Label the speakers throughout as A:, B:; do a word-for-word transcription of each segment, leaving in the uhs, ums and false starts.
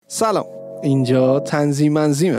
A: سلام، اینجا تنظیم منظیمه.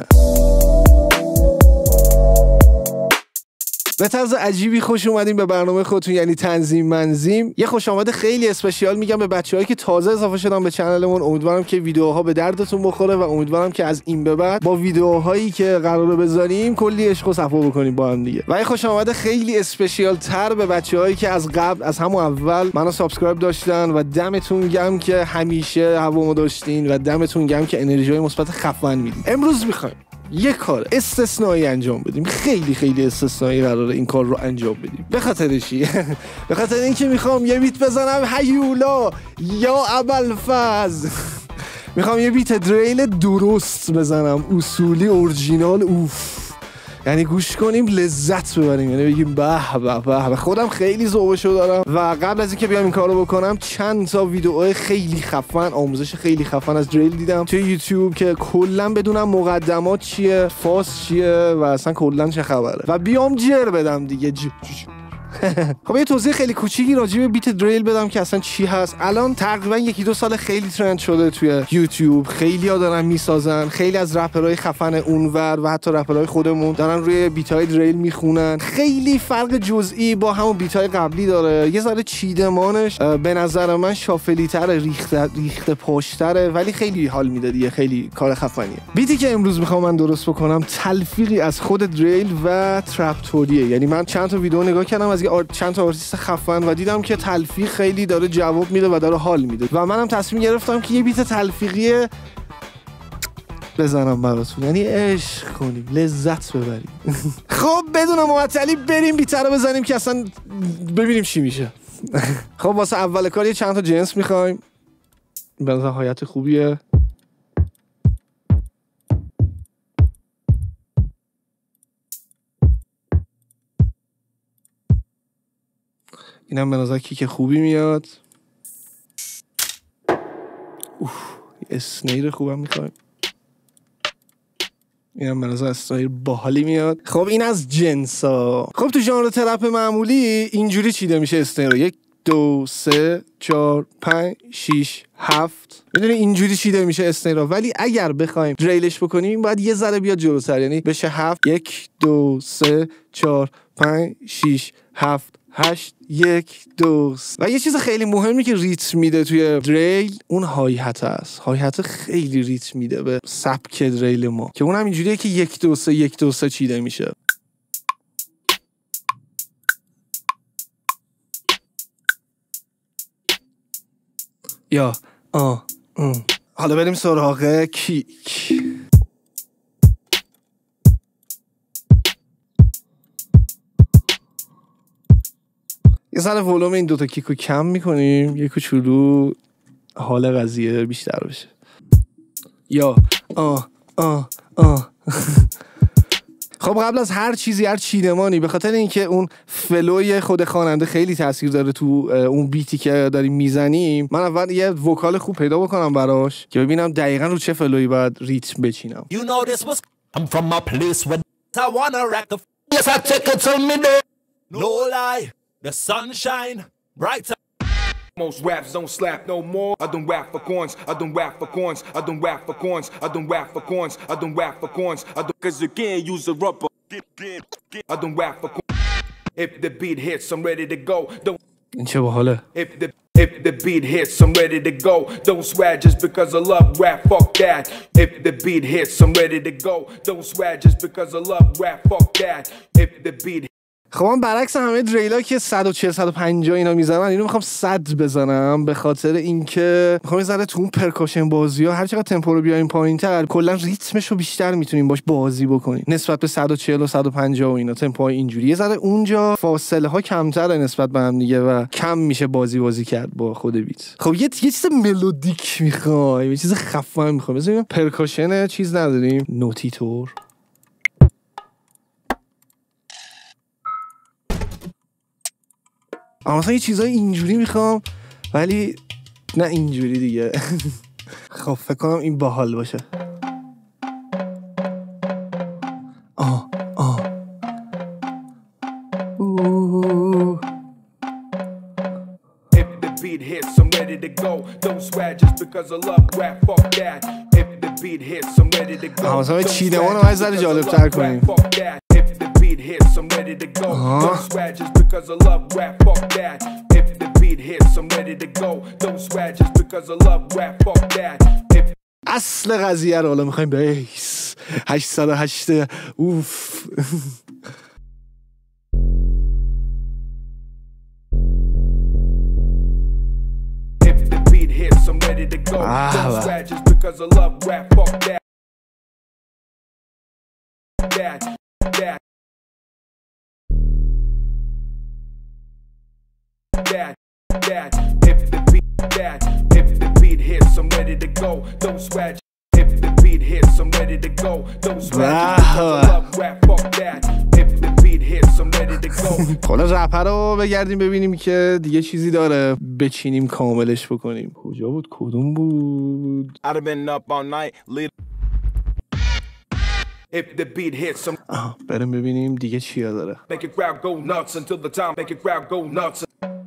A: به طرز عجیبی خوش اومدیم به برنامه خودتون، یعنی تنظیم منظیم. یه خوش آمد خیلی اسپشیال میگم به بچه‌هایی که تازه اضافه شدن به کانالمون. امیدوارم که ویدیوها به دردتون بخوره و امیدوارم که از این به بعد با ویدیوهایی که قراره بذاریم کلی عشق و صفا بکنیم با هم دیگه. و یه خوش آمد خیلی اسپشیال تر به بچه‌هایی که از قبل از همون اول منو سابسکرایب داشتن و دمتون گرم که همیشه هوامو داشتین و دمتون گرم که انرژی مثبت خفن میدین. امروز میخوایم یه کار استثنایی انجام بدیم. خیلی خیلی استثنایی قراره این کار رو انجام بدیم. به خاطر چی؟ به خاطر اینکه میخوام یه بیت بزنم هیولا یا ابوالفضل. میخوام یه بیت دریل درست بزنم، اصولی، اورجینال. اوف، یعنی گوش کنیم لذت ببریم، یعنی بگیم به به به. خودم خیلی ذوقشو دارم و قبل از اینکه بیام این کارو بکنم چند تا ویدیو خیلی خفن، آموزش خیلی خفن از دریل دیدم توی یوتیوب که کلا بدونم مقدمات چیه، فاز چیه و اصلا کلا چه خبره و بیام جر بدم دیگه. ج... خب یه توضیح خیلی کوچیکی راجع به بیت دریل بدم که اصلا چی هست. الان تقریبا یکی دو سال خیلی ترند شده توی یوتیوب، خیلی‌ها دارن میسازن، خیلی از رپرهای خفن اونور و حتی رپرهای خودمون دارن روی بیت‌های دریل میخونن. خیلی فرق جزئی با همون بیت‌های قبلی داره، یه ذره چیدمانش به نظر من شافلی‌تره، ریخته ریخته پشتره، ولی خیلی حال میده دیگه، خیلی کار خفنیه. بیتی که امروز میخوام من درست بکنم تلفیقی از خود دریل و ترپتوریه. یعنی من چند تا ویدیو نگاه کردم از چند تا آرتیست خفن و دیدم که تلفیق خیلی داره جواب میده و داره حال میده و منم تصمیم گرفتم که یه بیت تلفیقی بزنم براتون، یعنی عشق کنیم، لذت ببریم. خب بدون معطلی بریم بیت رو بزنیم که اصلا ببینیم چی میشه. خب واسه اول کار یه چند تا جنس میخوایم، به نظر حیات خوبیه. اینم به نظر کیک خوبی میاد. اوه، اسنیر خوبم میخوایم. اینم به نظر اسنیر باحالی میاد. خب این از جنسا. خب تو ژانر ترپ معمولی اینجوری چیده میشه اسنیر رو. یک دو سه چهار پنج شیش هفت، میدونی اینجوری چیده میشه اسنیر رو. ولی اگر بخوایم دریلش بکنیم باید یه ذره بیاد جلوتر، یعنی بشه هفت. یک دو سه چهار پنج شیش هفت هشت یک دو. و یه چیز خیلی مهمی که ریتم میده توی دریل اون های هت است. های هت خیلی ریتم میده به سبک دریل ما که اونم اینجوریه که یک دو سه یک دو سه چیده میشه. یا آه ام. حالا بریم سراغ کیک. یه ذره ولوم این دوتا کیکو کم میکنیم، یه کوچولو حال قضیه بیشتر بشه. یا آه آه آه. خب قبل از هر چیزی، هر چیدمانی، به خاطر اینکه اون فلوی خود خواننده خیلی تاثیر داره تو اون بیتی که داریم میزنیم، من اول یه وکال خوب پیدا بکنم براش که ببینم دقیقاً رو چه فلوی باید ریتم بچینم. You know this was I'm from a place where I wanna rock the yes I take it to me no lie the sunshine bright.
B: Most raps don't slap no more. I don't rap for coins. I don't rap for coins. I don't rap for coins. I don't rap for coins. I don't rap for coins. I don't cause you can't use a rubber. I don't rap for coins. If the beat hits, I'm ready to go. Don't
A: این چه باحاله.
B: If the if the beat hits, I'm ready to go. Don't swag just because I love rap. Fuck that. If the beat hits, I'm ready to go. Don't swag just because I love rap. Fuck that. If the beat
A: خب من برعکس همه دریلا که صد و چهل صد و پنجاه اینا میزنن، اینو میخوام صد بزنم به خاطر اینکه میخوام یه ذره تو اون پرکاشن بازی‌ها هر چقدر تمپو رو بیاریم پایین‌تر کلا ریتمش رو بیشتر میتونیم باش بازی بکنیم نسبت به صد و چهل و صد و پنجاه و اینا. تمپوهای اینجوری یه ذره اونجا فاصله ها کمتره نسبت به هم دیگه و کم میشه بازی بازی کرد با خود بیت. خب یه یه چیز ملودیک میخوایم، یه چیز خفن میخوایم. ببینیم پرکاشن چیز نداریم، نوتیتور. اما مثلا یه چیزای اینجوری میخوام ولی نه اینجوری دیگه. خب فکر کنم این باحال باشه. آه آه اوه.
B: If the beat hits, I'm ready to go. Don't swag just because I love rap. Fuck that. If the beat hits, I'm ready to go.
A: مثلا چینمان رو باید ذره جالب تر کنیم.
B: If the beat hits, I'm ready to go. Don't sweat just because I love rap, fuck that. If the beat hits, I'm ready to go. Don't sweat just because I love rap, fuck that.
A: اصل قضیه رو حالا میخوایم بیس هشتصد و هشت اوف.
B: If the beat hits, I'm ready to go. Don't sweat just because I love rap, fuck that. That, that. That, that, if the beat, that, if the beat hits, I'm ready to go. Don't sweat. If the beat hits, I'm ready to go. Don't sweat. Because I love rap, fuck that. If the beat hits, I'm ready to go.
A: حالا رپ رو بگردیم ببینیم که دیگه چیزی داره بچینیم کاملش بکنیم. کجا بود؟ کدوم بود؟
B: I've been up all night. If the beat hits, I'm
A: آه بریم ببینیم دیگه چیا داره.
B: make it crowd go nuts until the time. Make it crowd go nuts.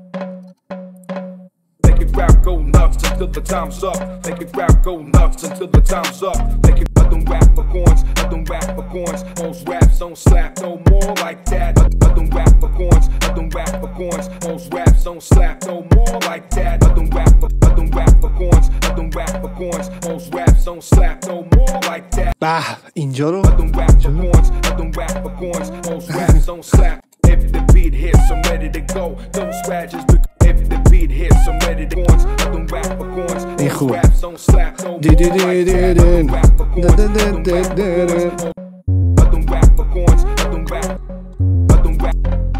B: Make it crowd go nuts until the time's up. Make it crowd go nuts until the time's up. Make it. I don't rap for coins. I don't rap for coins. Most raps don't slap no more like that. I, I don't rap for coins. I don't rap for coins. Most raps don't slap no more like that. I don't rap for. I don't rap for coins. I don't rap for coins. Most raps don't slap no more like that.
A: به اینجا رو
B: I don't rap for coins. I don't rap for coins. Most raps don't slap. If the beat hits, I'm ready to go. Don't sweat just because. If the beat hits, I'm ready to coins. I don't rap for coins. Most raps don't slap no more like that. I don't rap for coins. I don't rap for coins. I don't rap. I don't rap.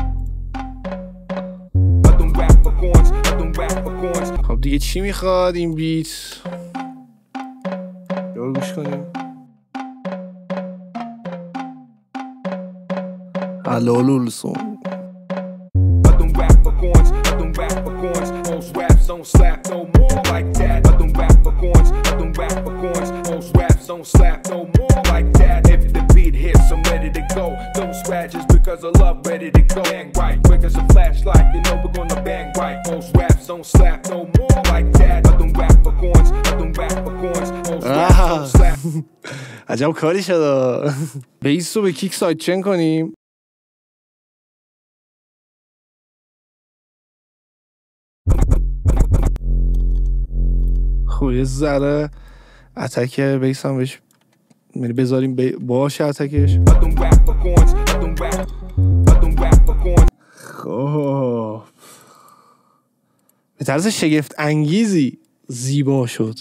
B: I don't rap for coins. I don't rap for coins.
A: خب دیگه چی میخواد این بیت؟ یارو گوش کنیم. الالولسون.
B: I don't rap for coins. I don't rap for coins. Most raps don't slap no more like that. I don't rap for coins. I don't rap for coins. Most raps don't slap no more like that. If the beat hits, I'm ready to go. Don't sweat just because I love ready to go. Bang right, quick as a flashlight. You know we're gonna bang right. Most raps don't slap no more like that. I don't rap for coins. I don't rap for coins. Most raps don't slap.
A: عجب کاری شد. بیس رو به کیک سایت چین کنیم. خب یه ذره اتک بیس هم بهش یعنی بذاریم بی... باشه اتکش. خب به طرز شگفت انگیزی زیبا شد.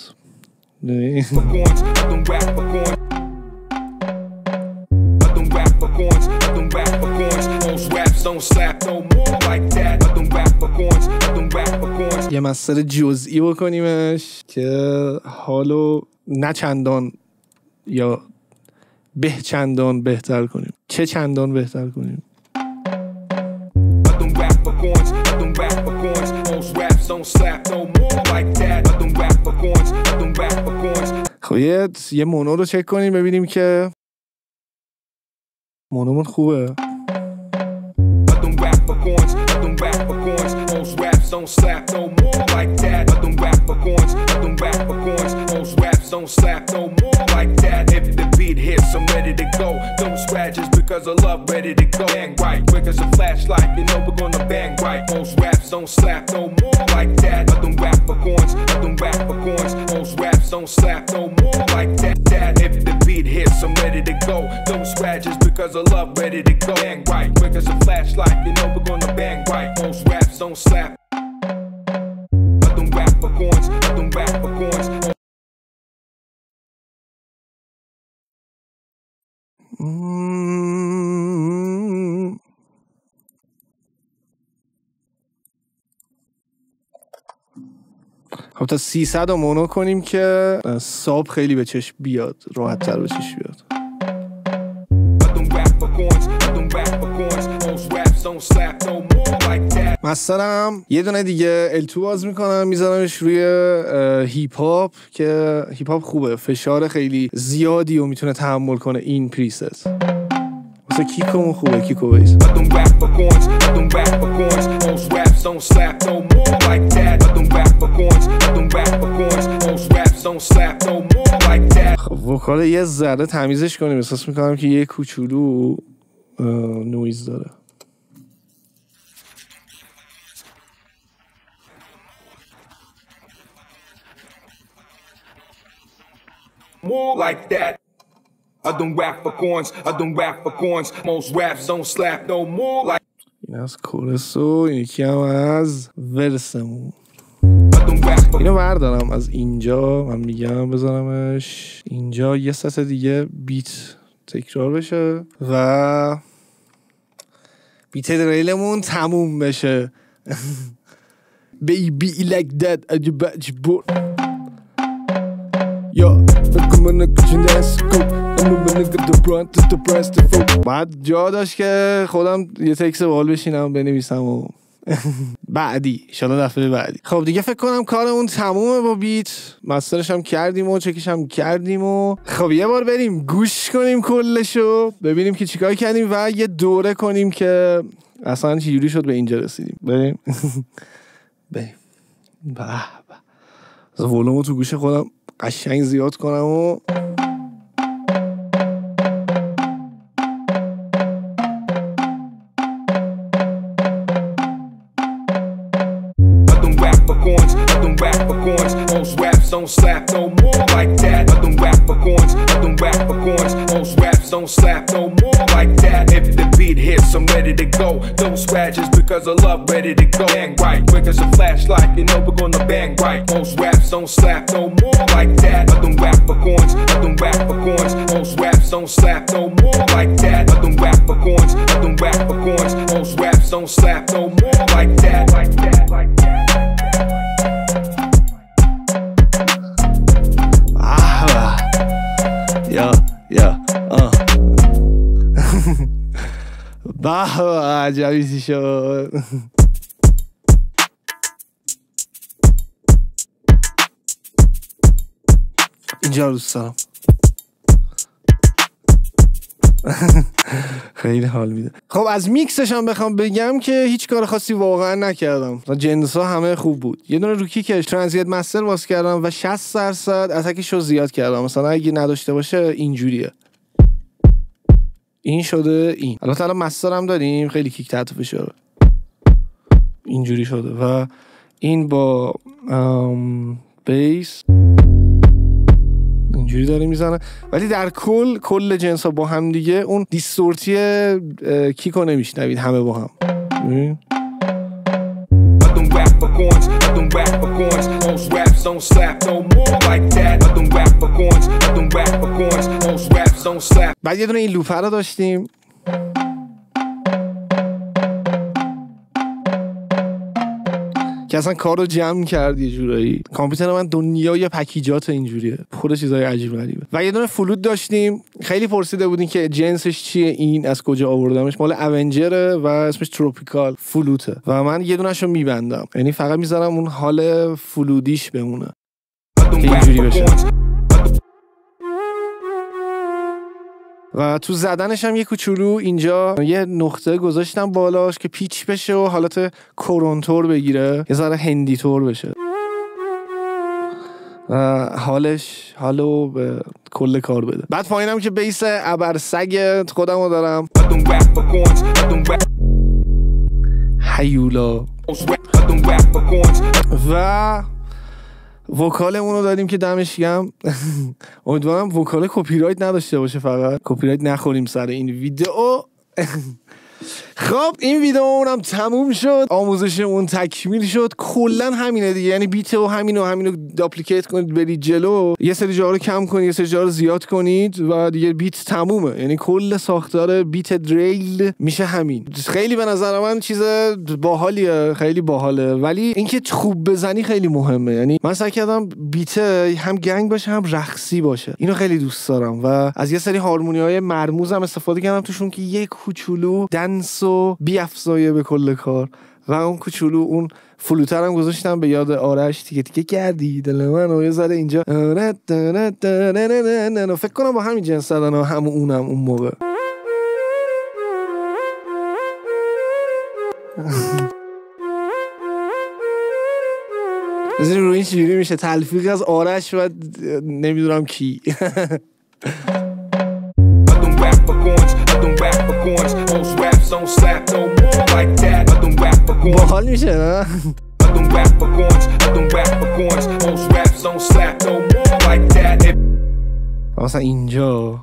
A: یه مسئله جزئی بکنیمش که حالو نه چندان یا به چندان بهتر کنیم. چه چندان بهتر کنیم؟ خب یه یه مونو رو چک کنیم ببینیم که مونومون خوبه. Don't slap no more like that. I don't rap for coins. I don't rap for coins. Most raps don't slap no more like that. If the beat hits, I'm ready to go. Don't scratch just because I love ready to go. Bang right, quick as a flashlight. You know we're gonna bang right. Most raps don't slap no more like that. I don't rap for coins. I don't rap for coins. Most raps don't slap no more like that. That if the beat hits, I'm ready to go. Don't scratch just because I love ready to go. Bang right, quick as a flashlight. You know we're gonna bang right. Most raps don't slap. I don't rap for coins. I don't rap for coins. Mm. خب تا سیصد رو مونو کنیم که ساب خیلی به چشم بیاد، راحت تر به چشم بیاد. مثلا یه دونه دیگه ال تو باز میکنم میذارمش روی هیپ هاپ که هیپ هاپ خوبه، فشار خیلی زیادی رو میتونه تحمل کنه این پریست. مثلا کیکمون خوبه، کیکو بیس. خب وکال یه ذره تمیزش کنیم، احساس میکنم که یه کوچولو نویز داره.
B: More like that. I don't rap for coins. I don't rap for coins. Most raps don't slap no more like.
A: این از کورسو، این یکی هم از ورسمون. اینو بردارم از اینجا، من میگم بذارمش اینجا یه سطح دیگه بیت تکرار بشه و بیت دریلمون تموم بشه. Baby like that اگه بچ بور یا بکن منو کچین دست کن امو منو گد برانت تو پرست فوق. بعد جا داشت که خودم یه تکس بال بشینم بنویسم و بعدی انشالله دفعه بعدی. خب دیگه فکر کنم کارمون تمومه با بیت، مسترش هم کردیم و چکش هم کردیم و خب یه بار بریم گوش کنیم کلشو ببینیم که چیکار کردیم و یه دوره کنیم که اصلا چجوری شد به اینجا رسیدیم. بریم بریم به به ولومو تو گوش خودم قشنگ زیاد کنم و
B: Don't slap no more like that. I don't rap for coins. I don't rap for coins. Most raps don't slap no more like that. If the beat hits, I'm ready to go. Don't scratches because I love ready to go. Bang right, quick as a flashlight. You know we're gonna bang right. Most raps don't slap no more like that. I don't rap for coins. I don't rap for coins. Most raps don't slap no more like that. I don't rap for coins. I don't rap for coins. Most raps don't slap no more like that. Like that. Like that.
A: یا یا آه به عجبیزی شد. اینجا دوست دارم. خیلی حال میده. خب از میکسش هم بخوام بگم که هیچ کار خاصی واقعا نکردم، جنس ها همه خوب بود. یه دونه رو کیکش ترانزیت مستر واس کردم و شصت درصد اتکش رو زیاد کردم. مثلا اگه نداشته باشه اینجوریه، این شده این. البته الان مستر هم داریم خیلی کیک تحت فشاره، اینجوری شده و این با بیس اینجوری داره میزنه. ولی در کل کل جنس ها با هم دیگه اون دیستورتی کیکو نمیشنوید همه با هم. بعد یه دونه این لوپر رو داشتیم که اصلا کار رو جمع کرد یه جورایی. کامپیوتر من دنیای پکیجات اینجوریه، پر چیزای عجیب غریبه. و یه دونه فلوت داشتیم، خیلی پرسیده بودین که جنسش چیه، این از کجا آوردمش. مال اونجره و اسمش تروپیکال فلوته و من یه دونه‌شو میبندم، یعنی فقط میذارم اون حال فلودیش بمونه که اینجوری بشه. و تو زدنش هم یه کوچولو اینجا یه نقطه گذاشتم بالاش که پیچ بشه و حالت کورونتور بگیره، یه ذره هندی تور بشه و حالش حالو به کل کار بده. بعد پایینم که بیس ابرسگ خودمو دارم، هیولا و وکالمون رو داریم که دمش گرم. امیدوارم وکال کپی رایت نداشته باشه، فقط کپی رایت نخوریم سر این ویدیو. خب این ویدیو هم تموم شد، آموزشمون تکمیل شد. کلا همینه دیگه، یعنی بیت و همینو همینو داپلیکیت کنید برید جلو، یه سری جا رو کم کنید یه سری جا رو زیاد کنید و دیگه بیت تمومه. یعنی کل ساختار بیت دریل میشه همین. خیلی به نظر من چیز باحالیه، خیلی باحاله، ولی اینکه خوب بزنی خیلی مهمه. یعنی من سعی کردم بیت هم گنگ باشه هم رقصی باشه، اینو خیلی دوست دارم و از یه سری هارمونی‌های مرموز هم استفاده کردم توشون که یه کوچولو دنس و بیافزایه به کل کار. و اون کوچولو اون فلوتر هم گذاشتم به یاد آرش، تیکه تیکه کردی دل منو یه ذره اینجا. فکر کنم با همین جنس زدن و هم اونم اون موقع. بذاریم روی این چجوری میشه تلفیقی از آرش و نمیدونم کی. باحال میشه نه؟ مثلا اینجا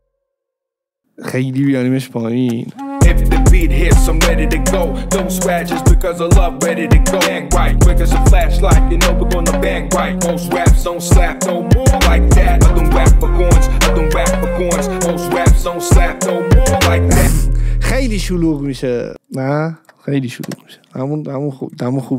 A: خیلی بیانیمش پایین.
B: If the beat hits, I'm ready to go. Don't scratch just because I love ready to go. Bang right, quick as a flashlight, you know we're gonna bang right. Most raps don't slap no more like that. I don't rap for coins, I don't rap for coins. Most raps don't slap no more like that.
A: خیلی شلوغ میشه نه؟ خیلی شلوغ میشه. همون همون خوب همون خوب.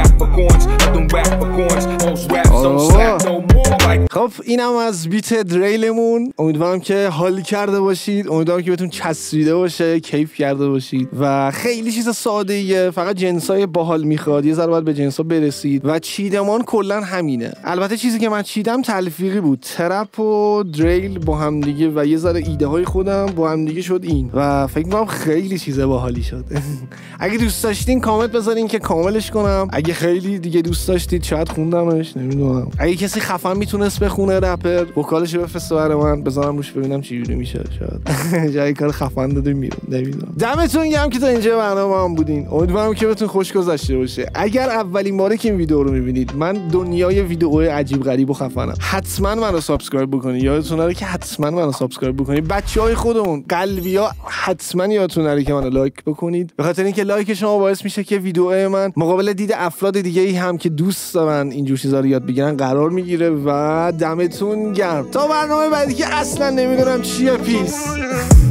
A: خب اینم از بیت دریلمون. امیدوارم که حال کرده باشید، امیدوارم که بهتون چسبیده باشه، کیف کرده باشید و خیلی چیز ساده ایه، فقط جنسای باحال میخواد، یه ذره باید به جنسا برسید و چیدمان کلا همینه. البته چیزی که من چیدم تلفیقی بود، ترپ و دریل با هم دیگه و یه ذره ایده های خودم با هم دیگه شد این و فکر می‌کنم خیلی چیز باحالی شد. اگه دوست داشتین کامنت بذارین که کاملش کنم، اگه خیلی دیگه دوست داشتید شاید خوندمش، نمیدونم. اگه کسی خفن میتونست بخونه رپر، وکالش بفرسته برای من بذارم روش ببینم چه جوری میشه. شاید جای کار خفن داده میرم، نمیدونم. دمتون گرم که تا اینجا برنامه هم بودین. امیدوارم که بهتون خوش گذشته باشه. اگر اولین باره که این ویدیو رو میبینید، من دنیای ویدیوهای عجیب غریب و خفنم، حتما منو سابسکرایب بکنید. یادتون نره که حتما منو سابسکرایب بکنید. بچهای خودمون قلبیا حتما یادتون نره که منو لایک بکنید، به خاطر اینکه لایک شما باعث میشه که ویدیوهای من مقابل دید افراد دیگه ای هم که دوست دارن اینجور چیزا رو یاد بگیرن قرار میگیره. و دمتون گرم تا برنامه بعدی که اصلا نمیدونم چیه. پیس.